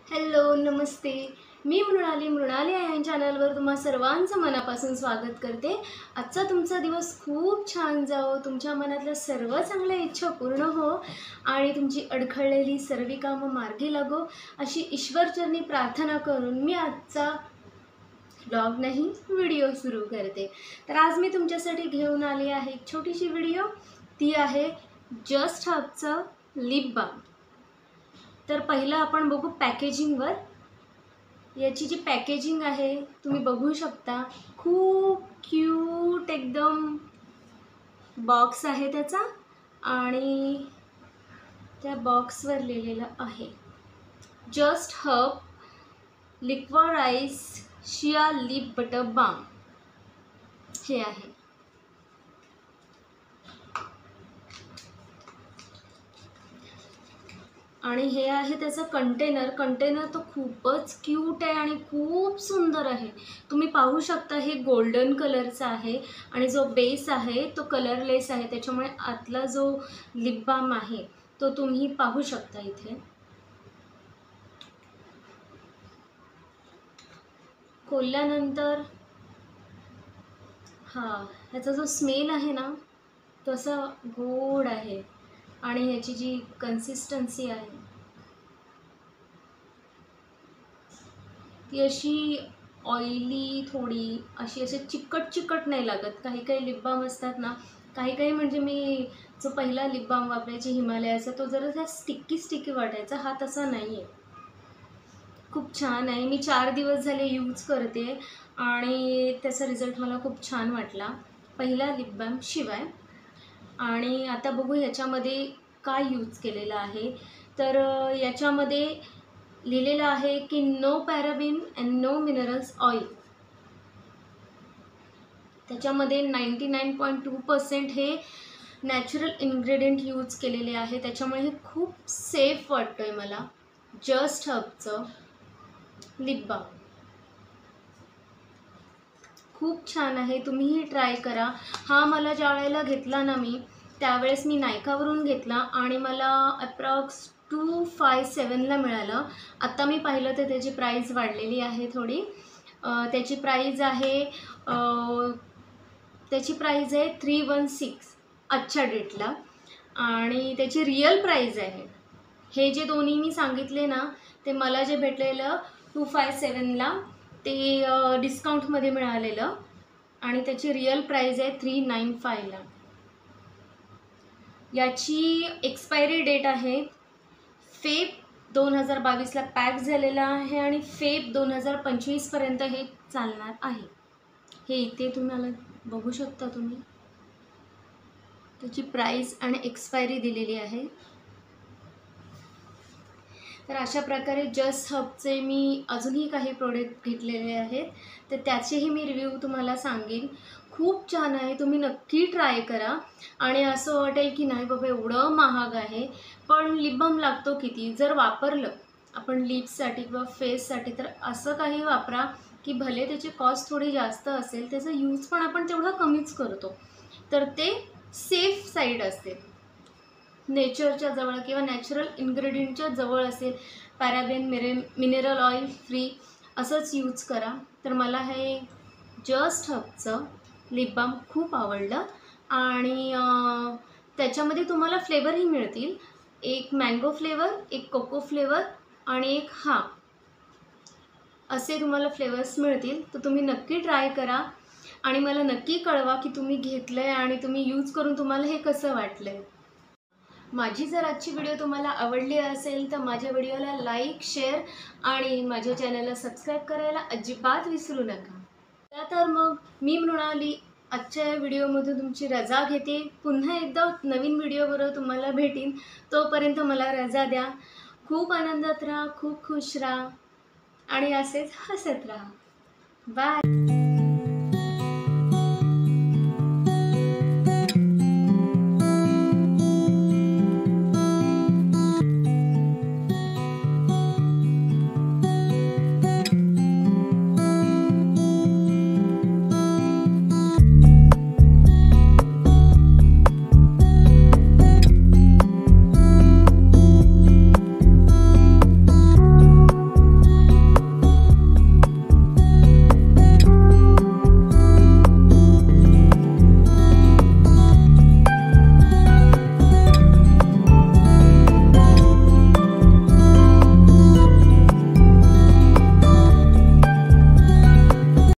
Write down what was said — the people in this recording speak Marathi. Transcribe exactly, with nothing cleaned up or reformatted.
हॅलो नमस्ते, मी मृणाली मृणाली या चॅनलवर तुम्हा सर्वांचं मनापासून स्वागत करते। आजचा तुमचा दिवस खूप छान जाओ, तुमच्या मनातल्या सर्व चांगल्या इच्छा पूर्ण हो आणि तुमची अडखळलेली सर्व कामं मार्गी लागो अशी ईश्वरचरणी प्रार्थना करून मी आजचा ब्लॉग नाही व्हिडिओ सुरू करते। तर आज मी तुमच्यासाठी घेऊन आली आहे एक छोटीशी व्हिडिओ, ती आहे जस्ट हबचं लिप बाम। तर पहिलं आपण बघू पॅकेजिंगवर। याची जी पॅकेजिंग आहे तुम्ही बघू शकता, खूप क्यूट एकदम बॉक्स आहे त्याचा आणि त्या बॉक्सवर लिहिलेलं आहे just herb liquidize shea lip butter balm हे आहे। आणि हे आहे त्याचं कंटेनर। कंटेनर तो खूपच क्यूट आहे आणि खूप सुंदर आहे। तुम्ही पाहू शकता हे गोल्डन कलरचा आहे आणि जो बेस आहे तो कलरलेस आहे, त्याच्यामुळे आतला जो लिप बाम आहे तो तुम्ही पाहू शकता इथे। खोलल्यानंतर हा ह्याचा जो स्मेल आहे ना तो असा गोड आहे आणि ह्याची जी कन्सिस्टन्सी आहे ती अशी ऑइली थोडी अशी असे चिकट चिकट नाही लागत। काही काही लिप बाम असतात ना, काही काही म्हणजे मी जो पहिला लिप बाम वापरायची हिमालयाचा तो जरा स्टिकी स्टिकी वाटायचा, हा तसा नाही आहे, खूप छान आहे। मी चार दिवस झाले यूज करते आणि त्याचा रिझल्ट मला खूप छान वाटला पहिला लिप बाम शिवाय। आणि आता बघू ह्याच्यामध्ये काय यूज केलेलं आहे। तर याच्यामध्ये लिहिलेलं आहे की no paraben and no minerals oil. त्याच्यामध्ये ninety nine point two percent हे नॅचरल इन्ग्रेडियंट यूज केलेले आहे, त्याच्यामुळे हे खूप सेफ वाटतं आहे मला। जस्ट हबचं लिप बाम खूप छान आहे, तुम्हीही ट्राय करा। हा मला ज्या वेळेला घेतला ना मी त्यावेळेस मी नायकावरून घेतला आणि मला अप्रॉक्स टू फाय सेवनला मिळालं। आत्ता मी पाहिलं तर त्याची प्राईस वाढलेली आहे थोडी। त्याची प्राईज आहे त्याची प्राईज आहे थ्री वन सिक्स आजच्या डेटला आणि त्याची रिअल प्राईज आहे, हे जे दोन्ही मी सांगितले ना ते मला जे भेटलेलं टू फाय सेवनला ते डिस्काउंटमध्ये मिळालेलं आणि त्याची रिअल प्राईज आहे थ्री नाईन फायला। याची एक्सपायरी डेट आहे फेब दोन हजार बावीसला पॅक झालेला आहे आणि फेब दोन हजार पंचवीसपर्यंत हे चालणार आहे। हे इथे तुम्हाला बघू शकता तुम्ही, त्याची प्राईस आणि एक्सपायरी दिलेली आहे। तर अशा प्रकारे जस्ट हबचे मी अजूनही काही प्रोडक्ट घेतलेले आहेत, तर त्याचेही मी रिव्ह्यू तुम्हाला सांगेन। खूप छान आहे, तुम्ही नक्की ट्राय करा। आणि असं वाटेल की नाही बाबा एवढं महाग आहे, पण लिप बाम लागतो किती, जर वापरलं आपण लिप्ससाठी किंवा फेससाठी तर असं काही वापरा की भले त्याची कॉस्ट थोडी जास्त असेल, त्याचा यूज पण आपण तेवढा कमीच करतो, तर ते सेफ साईड असते, नेचरच्या जवळ किंवा नॅचरल इन्ग्रेडियंटच्या जवळ असेल। पॅराबेन मिरे मिनरल ऑइल फ्री असंच यूज करा। तर मला हे जस्ट हबचं लिप बाम खूप आवडलं आणि त्याच्यामध्ये तुम्हाला फ्लेवरही मिळतील, एक मँगो फ्लेवर, एक कोको फ्लेवर आणि एक हा असे तुम्हाला फ्लेवर्स मिळतील। तर तुम्ही नक्की ट्राय करा आणि मला नक्की कळवा की तुम्ही घेतलं आहे आणि तुम्ही यूज करून तुम्हाला हे कसं वाटलं आहे। माझी जर आजची व्हिडिओ तुम्हाला आवडली असेल तर माझ्या व्हिडिओला लाईक शेअर आणि माझ्या चॅनलला सबस्क्राईब करायला अजिबात विसरू नका। तर मग मी मृणाली आजच्या या व्हिडिओमधून तुमची रजा घेते, पुन्हा एकदा नवीन व्हिडिओबरोबर तुम्हाला भेटीन, तोपर्यंत मला रजा द्या। खूप आनंदात राहा, खूप खुश राहा आणि असेच हसत राहा। बाय।